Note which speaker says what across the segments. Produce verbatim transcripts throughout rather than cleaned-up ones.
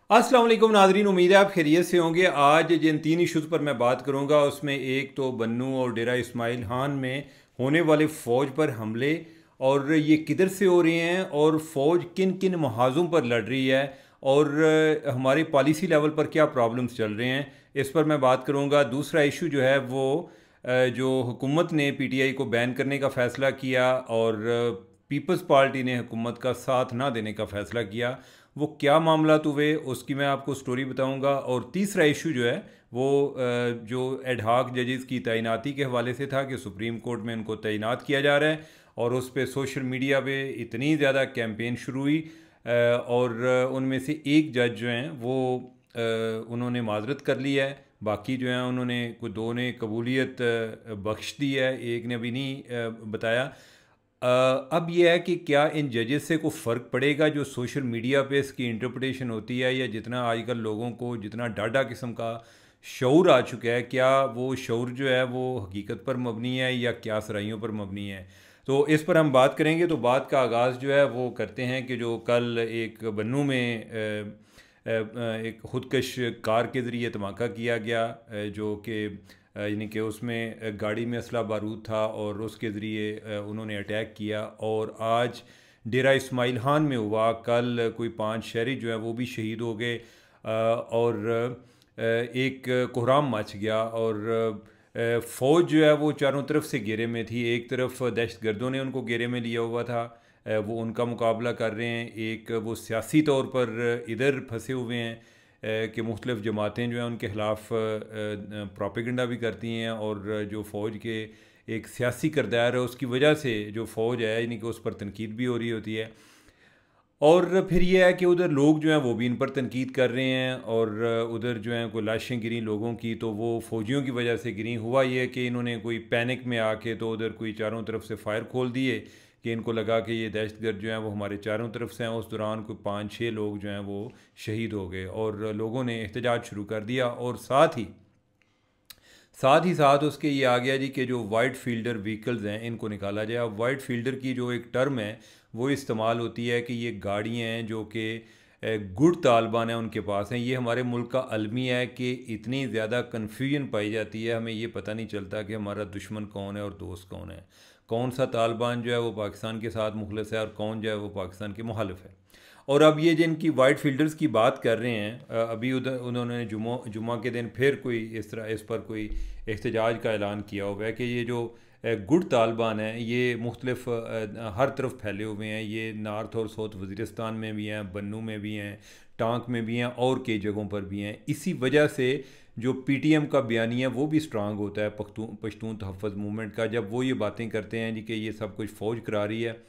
Speaker 1: अस्सलाम वालेकुम नाज़रीन, उम्मीद है आप खैरियत से होंगे। आज जिन तीन इशूज़ पर मैं बात करूंगा उसमें एक तो बन्नू और डेरा इस्माइल खान में होने वाले फ़ौज पर हमले और ये किधर से हो रहे हैं और फ़ौज किन किन महाजों पर लड़ रही है और हमारी पॉलिसी लेवल पर क्या प्रॉब्लम्स चल रहे हैं, इस पर मैं बात करूंगा। दूसरा इशू जो है वो जो हुकूमत ने पीटीआई को बैन करने का फ़ैसला किया और पीपल्स पार्टी ने हुकूमत का साथ ना देने का फ़ैसला किया, वो क्या मामला हुए उसकी मैं आपको स्टोरी बताऊंगा। और तीसरा इशू जो है वो जो एडहाक जजेस की तैनाती के हवाले से था कि सुप्रीम कोर्ट में उनको तैनात किया जा रहा है और उस पर सोशल मीडिया पे इतनी ज़्यादा कैंपेन शुरू हुई और उनमें से एक जज जो हैं वो उन्होंने माजरत कर ली है, बाकी जो हैं उन्होंने कोई दो ने कबूलियत बख्श दी है, एक ने अभी नहीं बताया। Uh, अब यह है कि क्या इन जजेस से कोई फ़र्क पड़ेगा जो सोशल मीडिया पे इसकी इंटरप्रिटेशन होती है, या जितना आजकल लोगों को जितना डाटा किस्म का शऊर आ चुका है, क्या वो शऊर जो है वो हकीकत पर मबनी है या क्या सराइयों पर मबनी है। तो इस पर हम बात करेंगे। तो बात का आगाज़ जो है वो करते हैं कि जो कल एक बन्नू में एक ख़ुदकश कार के ज़रिए धमाका किया गया, जो कि यानी कि उसमें गाड़ी में असला बारूद था और उसके ज़रिए उन्होंने अटैक किया। और आज डेरा इस्माइल खान में हुआ, कल कोई पांच शहरी जो है वो भी शहीद हो गए और एक कोहराम मच गया और फ़ौज जो है वो चारों तरफ से घेरे में थी। एक तरफ दहशत गर्दों ने उनको घेरे में लिया हुआ था, वो उनका मुकाबला कर रहे हैं, एक वो सियासी तौर पर इधर फंसे हुए हैं कि मुख्तलिफ़ जमातें जो हैं उनके ख़िलाफ़ प्रोपेगेंडा भी करती हैं और जो फ़ौज के एक सियासी किरदार है उसकी वजह से जो फ़ौज है यानी कि उस पर तनकीद भी हो रही होती है। और फिर ये है कि उधर लोग जो हैं वो भी इन पर तनकीद कर रहे हैं और उधर जो हैं कोई लाशें गिरी लोगों की, तो वो फ़ौजियों की वजह से गिरी। हुआ ये कि इन्होंने कोई पैनिक में आके तो उधर कोई चारों तरफ से फ़ायर खोल दिए कि इनको लगा कि ये दहशतगर्द जो हैं वो हमारे चारों तरफ से हैं। उस दौरान कोई पाँच छः लोग जो हैं वो शहीद हो गए और लोगों ने एहतजाज शुरू कर दिया। और साथ ही साथ ही साथ उसके ये आ गया जी कि जो वाइट फील्डर व्हीकल्स हैं इनको निकाला जाए। अब वाइट फील्डर की जो एक टर्म है वो इस्तेमाल होती है कि ये गाड़ियाँ हैं जो कि गुड तालिबान है उनके पास हैं। ये हमारे मुल्क का अलमिया है कि इतनी ज़्यादा कन्फ्यूजन पाई जाती है, हमें ये पता नहीं चलता कि हमारा दुश्मन कौन है और दोस्त कौन है, कौन सा तालिबान जो है वो पाकिस्तान के साथ मुखलिस है और कौन जो है वो पाकिस्तान के मुखालिफ है। और अब ये जिनकी वाइट फील्डर्स की बात कर रहे हैं, अभी उधर उन्होंने जुम्मा जुम्मा के दिन फिर कोई इस तरह इस पर कोई एहतजाज का ऐलान किया हुआ है कि ये जो गुड तालिबान है ये मुख्तलिफ हर तरफ फैले हुए हैं। ये नॉर्थ और साउथ वज़ीरिस्तान में भी हैं, बन्नू में भी हैं, टांक में भी हैं और कई जगहों पर भी हैं। इसी वजह से जो पीटीएम का बयानिया वो भी स्ट्रांग होता है पख्तून पश्तून तहफ़्फ़ुज़ मूवमेंट का, जब वो ये बातें करते हैं जी कि ये सब कुछ फ़ौज करा रही है,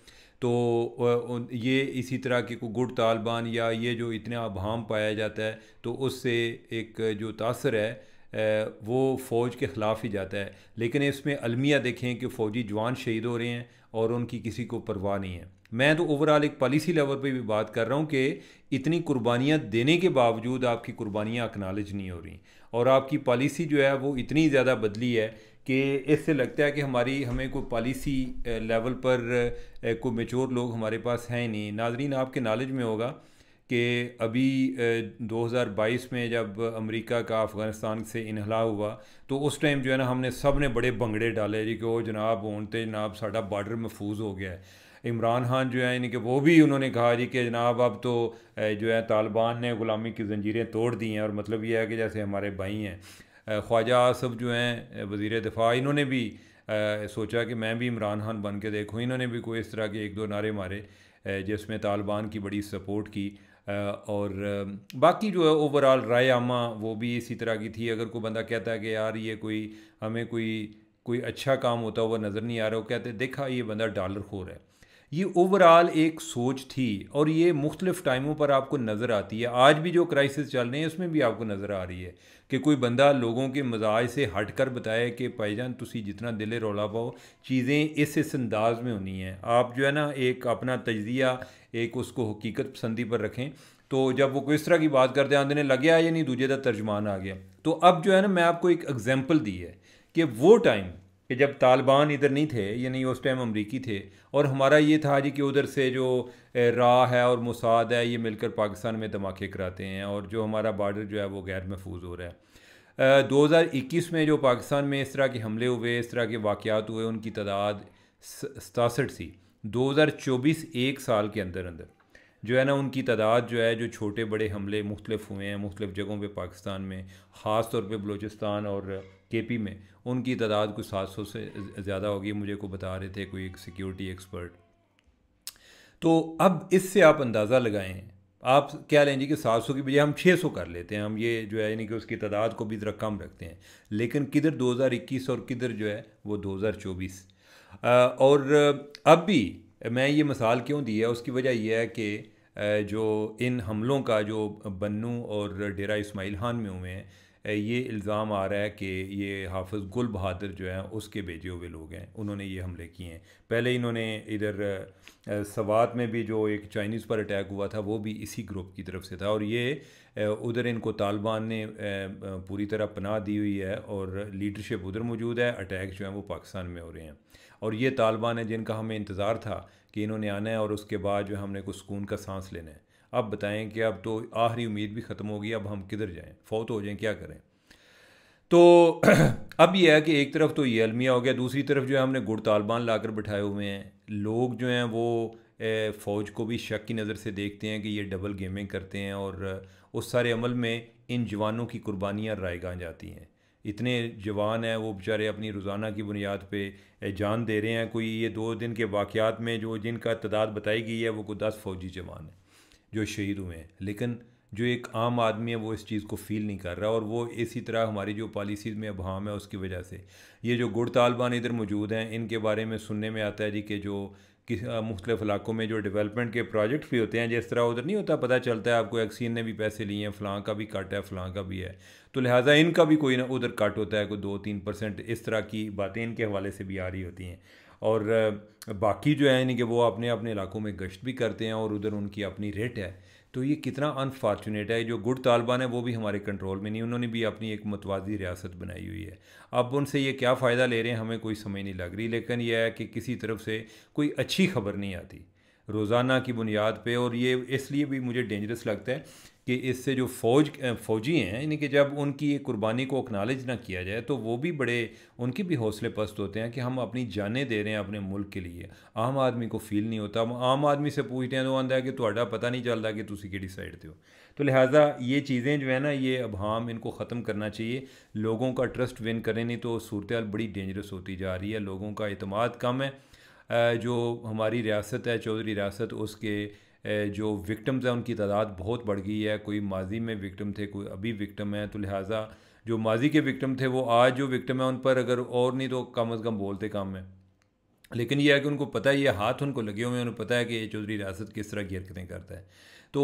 Speaker 1: तो ये इसी तरह के कोई गुड तालिबान या ये जो इतना अभाम पाया जाता है तो उससे एक जो तासर है वो फ़ौज के ख़िलाफ़ ही जाता है। लेकिन इसमें अलमिया देखें कि फ़ौजी जवान शहीद हो रहे हैं और उनकी किसी को परवाह नहीं है। मैं तो ओवरऑल एक पॉलिसी लेवल पे भी बात कर रहा हूँ कि इतनी कुर्बानियाँ देने के बावजूद आपकी कुर्बानियाँ एक्नॉलेज नहीं हो रही और आपकी पॉलिसी जो है वो इतनी ज़्यादा बदली है कि इससे लगता है कि हमारी हमें कोई पॉलिसी लेवल पर कोई मैच्योर लोग हमारे पास हैं ही नहीं। नाज़रीन, आपके नॉलेज में होगा कि अभी दो हज़ार बाईस में जब अमेरिका का अफ़गानिस्तान से इन्हला हुआ तो उस टाइम जो है ना हमने सब ने बड़े भंगड़े डाले जी कि वो जनाब होते जनाब साडा बार्डर महफूज हो गया है। इमरान खान जो है यानी कि वो भी उन्होंने कहा जी कि जनाब अब तो जो है तालिबान ने ग़ुलामी की जंजीरें तोड़ दी हैं और मतलब ये है कि जैसे हमारे भाई हैं। ख्वाजा आसफ जो हैं वज़ीर दिफा, इन्होंने भी आ, सोचा कि मैं भी इमरान खान बन के देखूँ। इन्होंने भी कोई इस तरह के एक दो नारे मारे जिसमें तालिबान की बड़ी सपोर्ट की और बाकी जो है ओवरऑल राय आमा वो भी इसी तरह की थी। अगर कोई बंदा कहता है कि यार ये कोई हमें कोई कोई अच्छा काम होता हुआ नज़र नहीं आ रहा, वो कहते देखा ये बंदा डॉलर खोर है। ये ओवरऑल एक सोच थी और ये मुख्तलिफ़ टाइमों पर आपको नज़र आती है। आज भी जो क्राइसिस चल रहे हैं उसमें भी आपको नज़र आ रही है कि कोई बंदा लोगों के मजाज से हट कर बताए कि भाईजान तुसी जितना दिले रौला पाओ चीज़ें इस इस अंदाज में होनी है। आप जो है ना एक अपना तजज़िया एक उसको हकीकत पसंदी पर रखें। तो जब वो कोई इस तरह की बात करते हैं आंदने लग गया या नहीं दूजे का तर्जमान आ गया। तो अब जो है ना मैं आपको एक एग्जाम्पल दी है कि वो टाइम कि जब तालिबान इधर नहीं थे, यानी उस टाइम अमरीकी थे, और हमारा ये था जी कि उधर से जो राह है और मुसाद है ये मिलकर पाकिस्तान में धमाके कराते हैं, और जो हमारा बॉर्डर जो है वो गैर महफूज हो रहा है। दो हज़ार इक्कीस में जो पाकिस्तान में इस तरह के हमले हुए, इस तरह के वाक़यात हुए, उनकी तादाद सतासठ सी। दो हज़ार चौबीस एक साल के अंदर अंदर जो है ना उनकी तादाद जो है, जो छोटे बड़े हमले मुख्तलिफ हुए हैं मुख्तलिफ जगहों पे पाकिस्तान में, ख़ास तौर पे बलूचिस्तान और के पी में, उनकी तादाद कुछ सात सौ से ज़्यादा होगी, मुझे को बता रहे थे कोई एक सिक्योरिटी एक्सपर्ट। तो अब इससे आप अंदाज़ा लगाएं, आप क्या लेंगे कि सात सौ की बजाय हम छः सौ कर लेते हैं, हम ये जो है यानी कि उसकी तादाद को भी ज़रा कम रखते हैं, लेकिन किधर दो हज़ार इक्कीस और किधर जो है वो दो हज़ार चौबीस। और अब भी मैं ये मिसाल क्यों दी है, उसकी वजह यह है कि जो इन हमलों का जो बन्नू और डेरा इस्माइल खान में हुए हैं, ये इल्ज़ाम आ रहा है कि ये हाफ़िज़ गुल बहादुर जो हैं उसके भेजे हुए लोग हैं, उन्होंने ये हमले किए हैं। पहले इन्होंने इधर सवात में भी जो एक चाइनीज़ पर अटैक हुआ था वो भी इसी ग्रुप की तरफ से था, और ये उधर इनको तालिबान ने पूरी तरह पनाह दी हुई है और लीडरशिप उधर मौजूद है, अटैक जो हैं वो पाकिस्तान में हो रहे हैं। और ये तालिबान है जिनका हमें इंतज़ार था कि इन्होंने आना है और उसके बाद जो हमने कुछ सुकून का सांस लेना है। अब बताएं कि अब तो आखिरी उम्मीद भी ख़त्म हो गई, अब हम किधर जाएं, फौत हो जाएं, क्या करें। तो अब ये है कि एक तरफ तो ये अलमिया हो गया, दूसरी तरफ जो है हमने गुड़ तालिबान लाकर बिठाए हुए हैं। लोग जो हैं वो फ़ौज को भी शक की नज़र से देखते हैं कि ये डबल गेमिंग करते हैं, और उस सारे अमल में इन जवानों की कुर्बानियाँ रायगां जाती हैं। इतने जवान हैं वो बेचारे अपनी रोज़ाना की बुनियाद पे जान दे रहे हैं। कोई ये दो दिन के वाक़यात में जो जिनका तादाद बताई गई है वो कोई दस फौजी जवान हैं जो शहीद हुए हैं, लेकिन जो एक आम आदमी है वो इस चीज़ को फ़ील नहीं कर रहा, और वो इसी तरह हमारी जो पॉलिसीज़ में अभाम है उसकी वजह से ये जो गुड़ तालिबान इधर मौजूद हैं, इनके बारे में सुनने में आता है जी कि जो किस मुख्तलिफ़ इलाकों में जो डेवलपमेंट के प्रोजेक्ट भी होते हैं, जिस तरह उधर नहीं होता, पता चलता है आपको एक्सीन ने भी पैसे लिए हैं, फ़लाँ का भी कट है, फ़लाँ का भी है, तो लिहाजा इनका भी कोई ना उधर कट होता है, कोई दो तीन परसेंट, इस तरह की बातें इनके हवाले से भी आ रही होती हैं। और बाकी जो है यानी कि वो अपने अपने इलाकों में गश्त भी करते हैं और उधर उनकी अपनी रेट है। तो ये कितना अनफॉर्चुनेट है, जो गुड़ तालिबान है वो भी हमारे कंट्रोल में नहीं, उन्होंने भी अपनी एक मतवाज़ी रियासत बनाई हुई है। अब उनसे ये क्या फ़ायदा ले रहे हैं हमें कोई समझ नहीं लग रही, लेकिन यह है कि किसी तरफ से कोई अच्छी खबर नहीं आती रोज़ाना की बुनियाद पे, और ये इसलिए भी मुझे डेंजरस लगता है कि इससे जो फ़ौज फ़ौजी हैं यानी कि जब उनकी कुर्बानी को एक्नॉलेज ना किया जाए तो वो भी बड़े, उनके भी हौसले पस्त होते हैं कि हम अपनी जानें दे रहे हैं अपने मुल्क के लिए। आम आदमी को फील नहीं होता, आम आदमी से पूछते हैं तो आंदा है कि तुहाडा पता नहीं चलता कि तुसी किहड़ी साइड ते हो। तो लिहाजा ये चीज़ें जो है ना, ये अभाम इनको ख़त्म करना चाहिए, लोगों का ट्रस्ट विन करें, नहीं तो सूरत हाल बड़ी डेंजरस होती जा रही है, लोगों का एतमाद कम है। जो हमारी रियासत है चौधरी रियासत, उसके जो विक्टिम्स हैं उनकी तादाद बहुत बढ़ गई है, कोई माजी में विक्टिम थे, कोई अभी विक्टिम है, तो लिहाजा जो माजी के विक्टिम थे वो आज जो विक्टिम है उन पर अगर और नहीं तो कम अज़ कम बोलते कम है। लेकिन यह है कि उनको पता है, ये हाथ उनको लगे हुए हैं, उन्हें पता है कि ये चौधरी रियासत किस तरह की हरकतें करता है। तो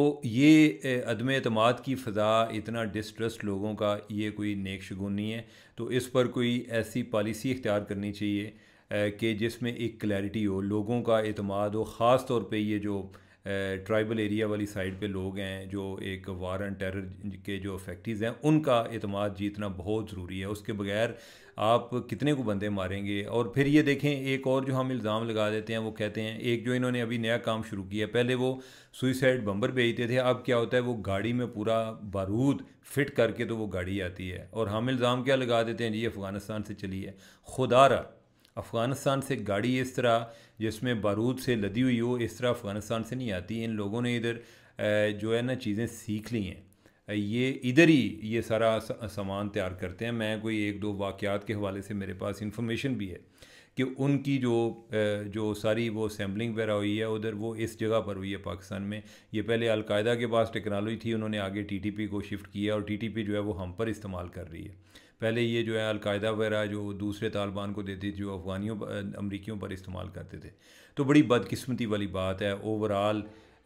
Speaker 1: ये अदम एतमाद की फ़ज़ा, इतना डिस्ट्रस्ट लोगों का, ये कोई नेक शगुन नहीं है। तो इस पर कोई ऐसी पॉलिसी इख्तियार करनी चाहिए कि जिसमें एक क्लैरिटी हो, लोगों का एतमाद हो, ख़ास तौर पे ये जो ट्राइबल एरिया वाली साइड पे लोग हैं, जो एक वार एंड टेरर के जो फैक्ट्रीज़ हैं, उनका एतमाद जीतना बहुत ज़रूरी है। उसके बगैर आप कितने को बंदे मारेंगे। और फिर ये देखें, एक और जो हम इल्ज़ाम लगा देते हैं, वो कहते हैं, एक जो इन्होंने अभी नया काम शुरू किया, पहले वो सुइसाइड बम्बर भेजते थे, अब क्या होता है वो गाड़ी में पूरा बारूद फिट करके तो वो गाड़ी आती है, और हम इल्ज़ाम क्या लगा देते हैं जी अफ़गानिस्तान से चली है। खुदारा अफ़गानिस्तान से गाड़ी इस तरह जिसमें बारूद से लदी हुई हो, इस तरह अफ़गानिस्तान से नहीं आती। इन लोगों ने इधर जो है ना चीज़ें सीख ली हैं, ये इधर ही ये सारा सामान तैयार करते हैं। मैं कोई एक दो वाक़यात के हवाले से मेरे पास इंफॉर्मेशन भी है कि उनकी जो जो सारी वो सैम्पलिंग वगैरह हुई है उधर, वो इस जगह पर हुई है पाकिस्तान में। ये पहले अलकायदा के पास टेक्नोलॉजी थी, उन्होंने आगे टीटीपी को शिफ्ट किया, और टीटीपी जो है वो हम पर इस्तेमाल कर रही है। पहले ये जो है अलकायदा वगैरह जो दूसरे तालिबान को देती थी, जो अफ़गानियों अमरीकियों पर इस्तेमाल करते थे। तो बड़ी बदकिस्मती वाली बात है। ओवरऑल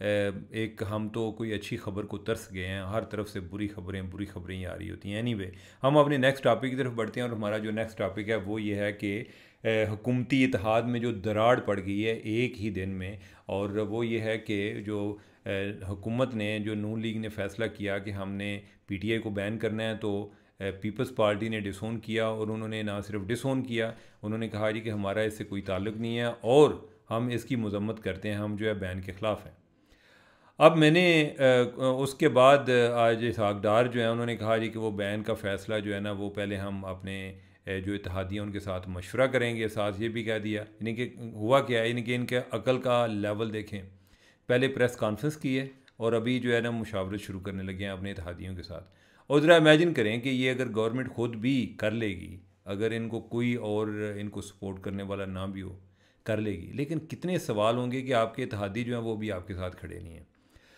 Speaker 1: एक हम तो कोई अच्छी ख़बर को तरस गए हैं, हर तरफ से बुरी खबरें बुरी खबरें ही आ रही होती हैं। एनीवे, हम अपने नेक्स्ट टॉपिक की तरफ बढ़ते हैं, और हमारा जो नेक्स्ट टॉपिक है वो ये है कि हुकूमती इत्तेहाद में जो दरार पड़ गई है एक ही दिन में, और वो ये है कि जो हुकूमत ने, जो नून लीग ने फ़ैसला किया कि हमने पी टी आई को बैन करना है, तो पीपल्स पार्टी ने डिसोन किया, और उन्होंने ना सिर्फ डिसोन किया, उन्होंने कहा जी कि हमारा इससे कोई ताल्लुक़ नहीं है और हम इसकी मजम्मत करते हैं, हम जो है बैन के ख़िलाफ़ हैं। अब मैंने उसके बाद आज इसहाक डार जो है उन्होंने कहा जी कि वो बैन का फ़ैसला जो है ना वो पहले हम अपने जो इत्तेहादियाँ उनके साथ मशवरा करेंगे। साथ ये भी कह दिया, यानी कि हुआ क्या है, यानी कि इनके अकल का लेवल देखें, पहले प्रेस कॉन्फ्रेंस की है और अभी जो है ना मुशावरत शुरू करने लगे हैं अपने इत्तेहादियों के साथ। और ज़रा इमेजिन करें कि ये अगर गवर्नमेंट ख़ुद भी कर लेगी, अगर इनको कोई और इनको सपोर्ट करने वाला ना भी हो, कर लेगी, लेकिन कितने सवाल होंगे कि आपके इत्तेहादी जो हैं वो भी आपके साथ खड़े नहीं हैं।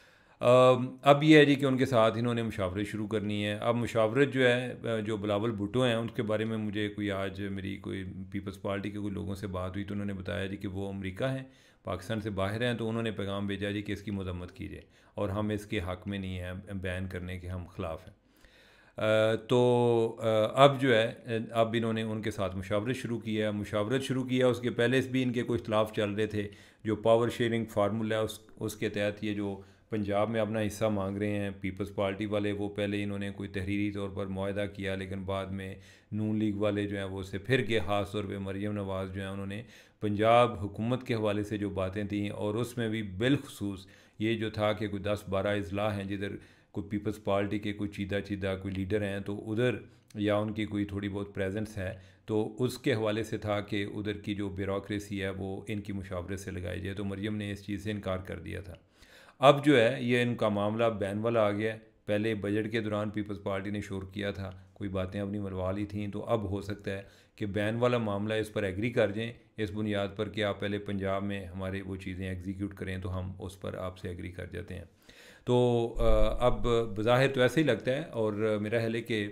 Speaker 1: अब ये है जी कि उनके साथ इन्होंने मुशावरत शुरू करनी है। अब मुशावरत जो है, जो बिलावल भुट्टो हैं उनके बारे में मुझे कोई आज मेरी कोई पीपल्स पार्टी के कोई लोगों से बात हुई तो उन्होंने बताया जी कि वो अमेरिका हैं, पाकिस्तान से बाहर हैं, तो उन्होंने पैगाम भेजा जी कि इसकी मजम्मत कीजिए और हम इसके हक़ में नहीं हैं, बैन करने के हम ख़िलाफ़ हैं। तो अब जो है अब इन्होंने उनके साथ मुशावरत शुरू किया मुशावरत शुरू किया उसके पहले से भी इनके कुछ इख्तलाफ चल रहे थे। जो पावर शेयरिंग फार्मूला है उस उसके तहत ये जो पंजाब में अपना हिस्सा मांग रहे हैं पीपल्स पार्टी वाले, वो पहले इन्होंने कोई तहरीरी तौर पर मुआहदा किया, लेकिन बाद में नून लीग वाले जो हैं वो उससे फिर के ख़ास तौर पर मरियम नवाज़ जो हैं उन्होंने पंजाब हुकूमत के हवाले से जो बातें थी, और उसमें भी बिलखसूस ये जो था कि कोई दस बारह अजला हैं जिधर कोई पीपल्स पार्टी के कोई चीदा चीदा कोई लीडर हैं तो उधर या उनकी कोई थोड़ी बहुत प्रेजेंस है, तो उसके हवाले से था कि उधर की जो ब्यूरोक्रेसी है वो इनकी मुशावरत से लगाई जाए। तो मरियम ने इस चीज़ से इनकार कर दिया था। अब जो है ये इनका मामला बैन वाला आ गया है। पहले बजट के दौरान पीपल्स पार्टी ने शोर किया था, कोई बातें अपनी मनवा ली थी, तो अब हो सकता है कि बैन वाला मामला इस पर एग्री कर जाएँ इस बुनियाद पर कि आप पहले पंजाब में हमारे वो चीज़ें एग्जीक्यूट करें, तो हम उस पर आपसे एग्री कर जाते हैं। तो अब बज़ाहिर तो ऐसे ही लगता है, और मेरा ख्याल है कि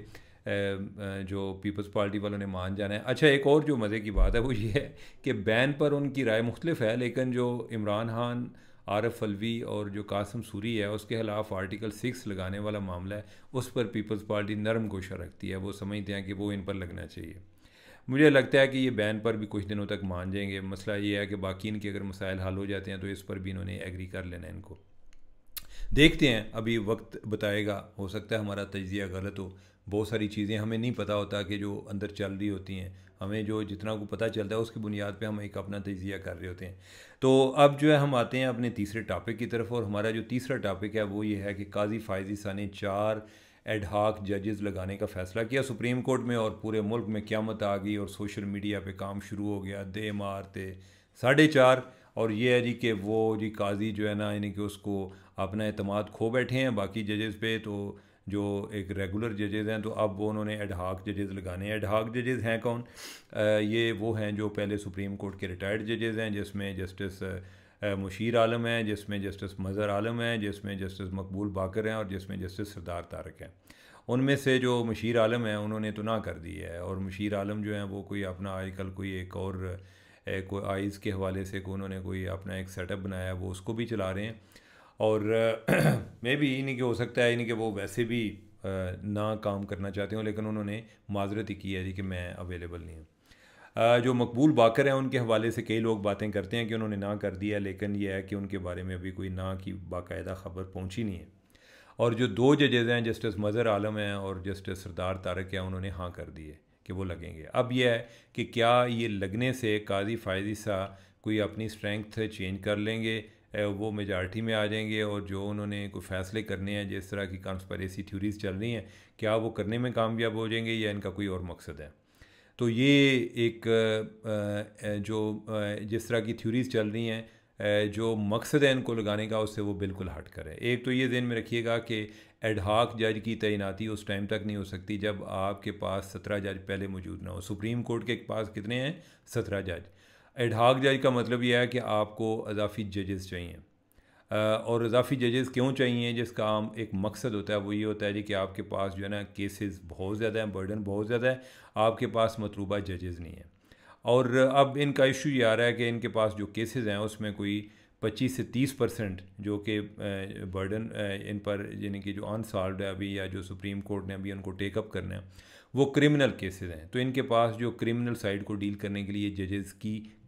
Speaker 1: जो पीपल्स पार्टी वालों ने मान जाना है। अच्छा, एक और जो मज़े की बात है वो ये है कि बैन पर उनकी राय मुख्तलिफ है, लेकिन जो इमरान खान, आरफ अलवी और जो कासिम सूरी है उसके खिलाफ आर्टिकल सिक्स लगाने वाला मामला है, उस पर पीपल्स पार्टी नरम गोशा रखती है। वो समझते हैं कि वो इन पर लगना चाहिए। मुझे लगता है कि ये बैन पर भी कुछ दिनों तक मान जाएंगे। मसला ये है कि बाकी इनके अगर मसाइल हल हो जाते हैं तो इस पर भी इन्होंने एग्री कर लेना है। इनको देखते हैं, अभी वक्त बताएगा, हो सकता है हमारा तज्ज़िया गलत हो। बहुत सारी चीज़ें हमें नहीं पता होता कि जो अंदर चल रही होती हैं, हमें जो जितना को पता चलता है उसकी बुनियाद पे हम एक अपना तज्ज़िया कर रहे होते हैं। तो अब जो है हम आते हैं अपने तीसरे टॉपिक की तरफ, और हमारा जो तीसरा टॉपिक है वो ये है कि काजी फ़ाइज़ ईसा ने चार एड हाक जजेस लगाने का फ़ैसला किया सुप्रीम कोर्ट में, और पूरे मुल्क में क़यामत आ गई और सोशल मीडिया पे काम शुरू हो गया, दे मारते साढ़े चार। और ये है जी कि वो जी काजी जो है ना, यानी कि उसको अपना एतमाद खो बैठे हैं बाकी जजेस पे। तो जो एक रेगुलर जजेस हैं तो अब वो उन्होंने एड हाक जजेस लगाने हैं। एड हाक जजेस हैं कौन? आ, ये वो हैं जो पहले सुप्रीम कोर्ट के रिटायर्ड जजेस हैं, जिसमें जस्टिस मुशीर आलम हैं, जिसमें जस्टिस मज़हर आलम हैं, जिसमें जस्टिस मकबूल बाकर हैं, और जिसमें जस्टिस सरदार तारक हैं। उनमें से जो मुशीर आलम हैं उन्होंने तो ना कर दी है, और मुशीर आलम जो हैं वो कोई अपना आजकल कोई एक और कोई आइज़ के हवाले से को उन्होंने कोई अपना एक सेटअप बनाया है, वो उसको भी चला रहे हैं। और मे भी इन्हीं के हो सकता है इन्हीं के वो वैसे भी आ, ना काम करना चाहते हो, लेकिन उन्होंने माजरत ही की है जी कि मैं अवेलेबल नहीं हूँ। जो मकबूल बाकर हैं उनके हवाले से कई लोग बातें करते हैं कि उन्होंने ना कर दिया, लेकिन यह है कि उनके बारे में अभी कोई ना की बाकायदा ख़बर पहुँची नहीं है। और जो दो जजेज़ हैं, जस्टिस मज़हर आलम हैं और जस्टिस सरदार तारक हैं, उन्होंने हाँ कर दी है कि वो लगेंगे। अब यह है कि क्या ये लगने से काजी फ़ाइज़ ईसा कोई अपनी स्ट्रेंथ चेंज कर लेंगे, वो मेजॉरिटी में आ जाएंगे, और जो उन्होंने कोई फ़ैसले करने हैं जिस तरह की कॉन्स्पिरेसी थ्योरीज़ चल रही हैं, क्या वो करने में कामयाब हो जाएंगे या इनका कोई और मकसद है? तो ये एक जो जिस तरह की थ्योरीज़ चल रही हैं, जो मकसद है इनको लगाने का उससे वो बिल्कुल हट कर है। एक तो ये ध्यान में रखिएगा कि एड हाक जज की तैनाती उस टाइम तक नहीं हो सकती जब आपके पास सत्रह जज पहले मौजूद ना हो। सुप्रीम कोर्ट के पास कितने हैं? सत्रह जज। एड हाक जज का मतलब यह है कि आपको अजाफी जजेस चाहिए, और अजाफी जजेस क्यों चाहिए? जिसका आम एक मकसद होता है वो ये होता है जी कि आपके पास जो है ना केसेस बहुत ज़्यादा हैं, बर्डन बहुत ज़्यादा है, आपके पास मतलूबा जजेस नहीं है। और अब इनका इशू ये आ रहा है कि इनके पास जो केसेस हैं उसमें कोई पच्चीस से तीस परसेंट जो कि बर्डन इन पर यानी कि जो अनसॉल्व्ड है अभी, या जो सुप्रीम कोर्ट ने अभी उनको टेकअप करना है, वो क्रिमिनल केसेस हैं। तो इनके पास जो क्रिमिनल साइड को डील करने के लिए जजेस की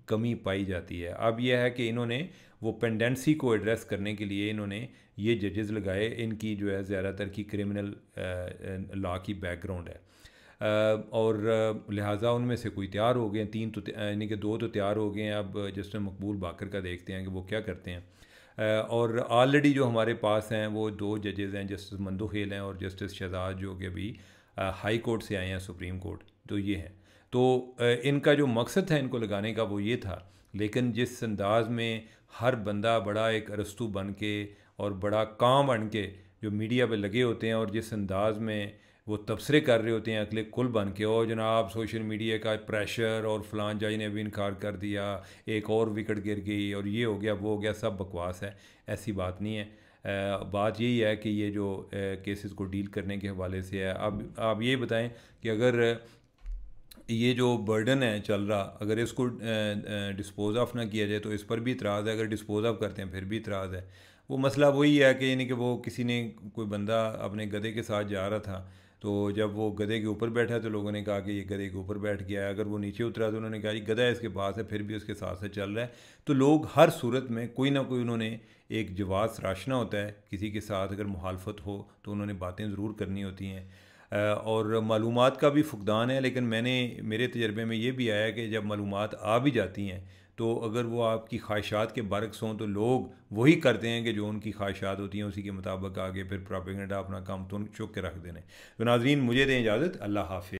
Speaker 1: कमी पाई जाती है। अब यह है कि इन्होंने वो पेंडेंसी को एड्रेस करने के लिए इन्होंने ये जजेस लगाए, इनकी जो है ज़्यादातर की क्रिमिनल लॉ की बैकग्राउंड है, और लिहाजा उनमें से कोई तैयार हो गए, तीन तो यानी कि दो तो तैयार हो गए हैं। अब जस्टिस मकबूल बाकर का देखते हैं कि वो क्या करते हैं। और ऑलरेडी जो हमारे पास हैं वो दो जजेज़ हैं, जस्टिस मंदोखेल हैं और जस्टिस शहजाद, जो कि अभी हाई कोर्ट से आए हैं, सुप्रीम कोर्ट। तो ये हैं, तो इनका जो मकसद था इनको लगाने का वो ये था, लेकिन जिस अंदाज में हर बंदा बड़ा एक अरस्तू बन के और बड़ा काम बन के जो मीडिया पे लगे होते हैं, और जिस अंदाज में वो तबसरे कर रहे होते हैं अगले कुल बन के, और जनाब सोशल मीडिया का प्रेशर और फलान जाई ने भी इनकार कर दिया, एक और विकेट गिर गई और ये हो गया वो हो गया, सब बकवास है। ऐसी बात नहीं है। आ, बात यही है कि ये जो केसेस को डील करने के हवाले से है। अब आप ये बताएं कि अगर ये जो बर्डन है चल रहा, अगर इसको डिस्पोज ऑफ ना किया जाए तो इस पर भी इतराज़ है, अगर डिस्पोज ऑफ करते हैं फिर भी इतराज़ है। वो मसला वही है कि यानी कि वो किसी ने, कोई बंदा अपने गधे के साथ जा रहा था, तो जब वो गधे के ऊपर बैठा तो लोगों ने कहा कि ये गधे के ऊपर बैठ गया है। अगर वो नीचे उतरा तो उन्होंने कहा ये गधा इसके पास है, फिर भी उसके साथ से चल रहा है। तो लोग हर सूरत में कोई ना कोई उन्होंने एक जवाब तराशना होता है। किसी के साथ अगर मुखालफत हो तो उन्होंने बातें ज़रूर करनी होती हैं, और मालूमात का भी फुकदान है। लेकिन मैंने, मेरे तजर्बे में ये भी आया कि जब मालूमात आ भी जाती हैं तो अगर वो आपकी ख्वाहिशात के बरक्स हों तो लोग वही करते हैं कि जो उनकी ख्वाहिशात होती हैं उसी के मुताबिक आगे फिर प्रोपेगेंडा अपना काम तो चुक के रख देने। तो नाज़रीन, मुझे दें इजाज़त। अल्लाह हाफ़िज़।